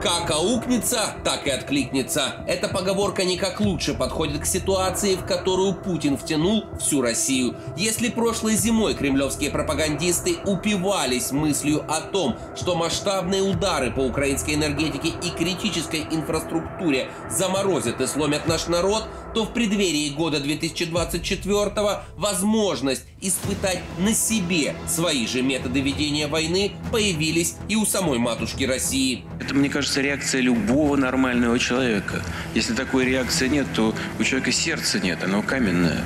Как аукнется, так и откликнется. Эта поговорка никак лучше подходит к ситуации, в которую Путин втянул всю Россию. Если прошлой зимой кремлевские пропагандисты упивались мыслью о том, что масштабные удары по украинской энергетике и критической инфраструктуре заморозят и сломят наш народ, то в преддверии года 2024-го возможность испытать на себе свои же методы ведения войны появились и у самой матушки России. Это, мне кажется, реакция любого нормального человека. Если такой реакции нет, то у человека сердца нет, оно каменное.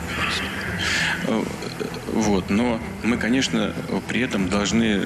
Вот. Но мы, конечно, при этом должны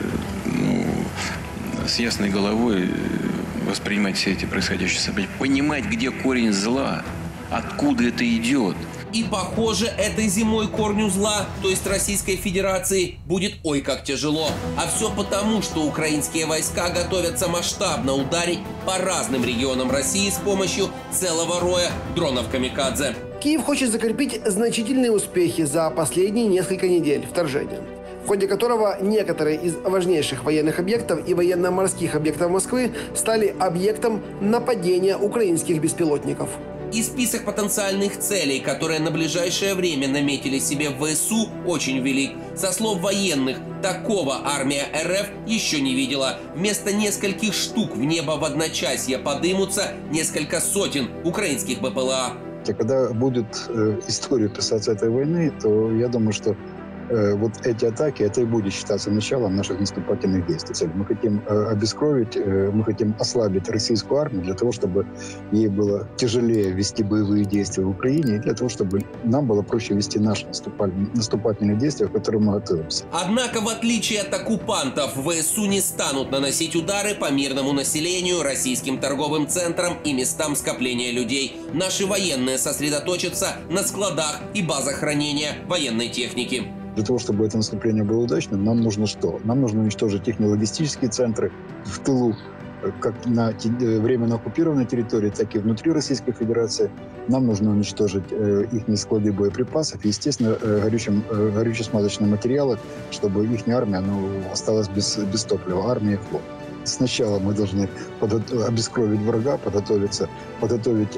с ясной головой воспринимать все эти происходящие события, понимать, где корень зла, откуда это идет. И, похоже, этой зимой корню зла, то есть Российской Федерации, будет ой как тяжело. А все потому, что украинские войска готовятся масштабно ударить по разным регионам России с помощью целого роя дронов-камикадзе. Киев хочет закрепить значительные успехи за последние несколько недель вторжения, в ходе которого некоторые из важнейших военных объектов и военно-морских объектов Москвы стали объектом нападения украинских беспилотников. И список потенциальных целей, которые на ближайшее время наметили себе в ВСУ, очень велик. Со слов военных, такого армия РФ еще не видела. Вместо нескольких штук в небо в одночасье подымутся несколько сотен украинских БПЛА. Когда будет история писаться этой войны, то я думаю, что вот эти атаки, это и будет считаться началом наших наступательных действий. Мы хотим обескровить, мы хотим ослабить российскую армию для того, чтобы ей было тяжелее вести боевые действия в Украине, и для того, чтобы нам было проще вести наши наступательные действия, к которым мы готовимся. Однако, в отличие от оккупантов, ВСУ не станут наносить удары по мирному населению, российским торговым центрам и местам скопления людей. Наши военные сосредоточатся на складах и базах хранения военной техники. Для того, чтобы это наступление было удачным, нам нужно что? Нам нужно уничтожить их логистические центры в тылу, как на временно оккупированной территории, так и внутри Российской Федерации. Нам нужно уничтожить их склады боеприпасов и, естественно, горюче-смазочные материалы, чтобы их армия осталась без топлива, армия и флот. Сначала мы должны обескровить врага, подготовить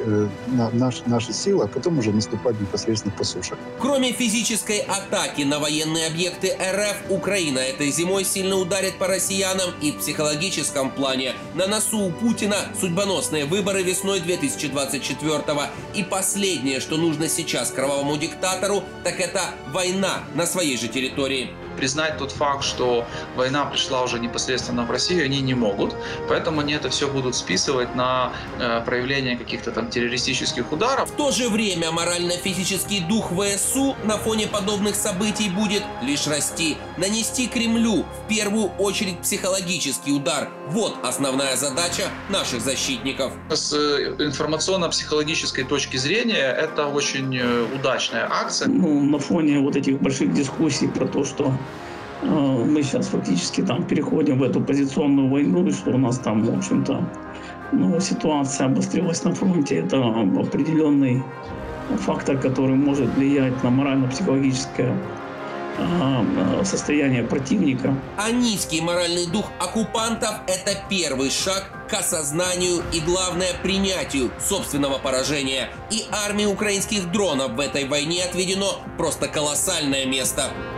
наши силы, а потом уже наступать непосредственно по суше. Кроме физической атаки на военные объекты РФ, Украина этой зимой сильно ударит по россиянам и в психологическом плане. На носу у Путина судьбоносные выборы весной 2024-го. И последнее, что нужно сейчас кровавому диктатору, так это война на своей же территории. Признать тот факт, что война пришла уже непосредственно в Россию, они не могут. Поэтому они это все будут списывать на проявление каких-то там террористических ударов. В то же время морально-физический дух ВСУ на фоне подобных событий будет лишь расти. Нанести Кремлю в первую очередь психологический удар. Вот основная задача наших защитников. С информационно-психологической точки зрения это очень удачная акция. На фоне вот этих больших дискуссий про то, что мы сейчас фактически переходим в эту позиционную войну, и что у нас там, в общем-то, ситуация обострилась на фронте. Это определенный фактор, который может влиять на морально-психологическое состояние противника. А низкий моральный дух оккупантов – это первый шаг к осознанию и, главное, принятию собственного поражения. И армии украинских дронов в этой войне отведено просто колоссальное место.